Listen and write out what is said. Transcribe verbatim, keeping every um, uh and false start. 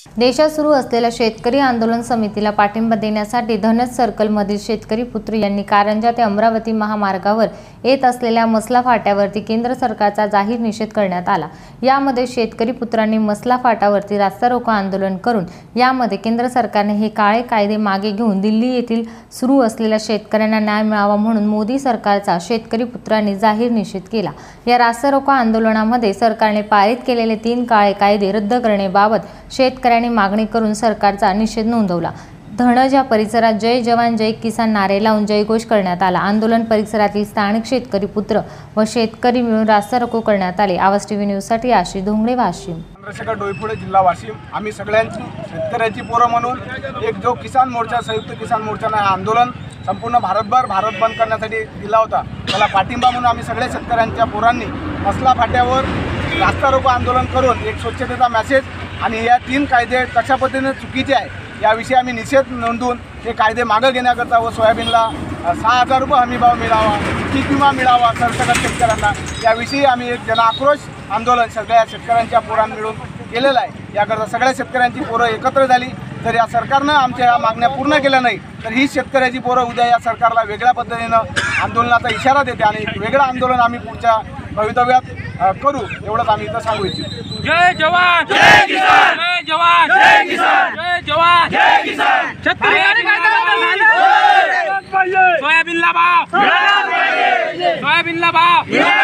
देशात सुरू असलेल्या शेतकरी आंदोलन समितीला पाठिंबा देण्यासाठी धनस सर्कलमधील शेतकरी पुत्र यांनी कारंजा ते अमरावती महामार्गावर येत असलेल्या मसला फाट्यावरती केंद्र सरकारचा जाहीर निषेध करण्यात आला। यामध्ये शेतकरी पुत्रांनी मसला फाट्यावरती रास्ता रोको आंदोलन करून यामध्ये केंद्र सरकारने हे काळे कायदे मागे घेऊन दिल्ली येथील सुरू असलेल्या शेतकऱ्यांना न्याय मिळावा म्हणून मोदी सरकारचा शेतकरी पुत्रांनी जाहीर निषेध केला। या रास्ता रोको आंदोलनामध्ये सरकारने पारित केलेले तीन काळे कायदे रद्द करण्याबाबत शेतकऱ्यांनी मागणी करून सरकारचा निषेध नोंदवला। धनजा परिसरात जय जवान जय किसान नारे लावून जयघोष करण्यात आला। आंदोलन परिसरातील स्थानिक शेतकरी पुत्र व शेतकरी मिळून रास्ता रोको करण्यात आले। आवाज टीव्ही न्यूज साठी आशिष धोंगडे, वाशिम। चंद्रशेखर डोईफोडे, जिल्हा वाशिम। आम्ही सगळ्यांची शेतकऱ्याची पोरं म्हणून एक जो किसान मोर्चा, संयुक्त किसान मोर्चाने आंदोलन संपूर्ण भारतभर भारत बंद करण्यासाठी दिला होता, त्याला पाठिंबा म्हणून आम्ही सगळ्या शेतकऱ्यांच्या पोरांनी मसला फाट्यावर रास्ता रोको आंदोलन करून एक स्वच्छतेचा मेसेज आणि या तीन कायदे कशा पद्धतीने चुकीचे आहे याविषयी आम्ही निषेध नोंदवून हे कायदे मागे घेण्याकरता व सोयाबीनला सहा हजार रुपये हमीभाव मिळावा, पीक विमा मिळावा सरसकट शेतकऱ्यांना, याविषयी आम्ही एक जनआक्रोश आंदोलन सगळ्या शेतकऱ्यांच्या पोरांना मिळून केलेलं आहे। याकरता सगळ्या शेतकऱ्यांची पोरं एकत्र झाली, तर या सरकारनं आमच्या या मागण्या पूर्ण केल्या नाही तर ही शेतकऱ्याची पोरं उद्या या सरकारला वेगळ्या पद्धतीनं आंदोलनाचा इशारा देते आणि एक वेगळं आंदोलन आम्ही पुढच्या भवितव्यात करू, एवढंच आम्ही इथं सांगू इच्छितो। जय जवान जय किसान, जय जवान जय किसान, जय जवान जय किसान। शेतकरी सोयाबीनला भाव, सोयाबीनला भाव,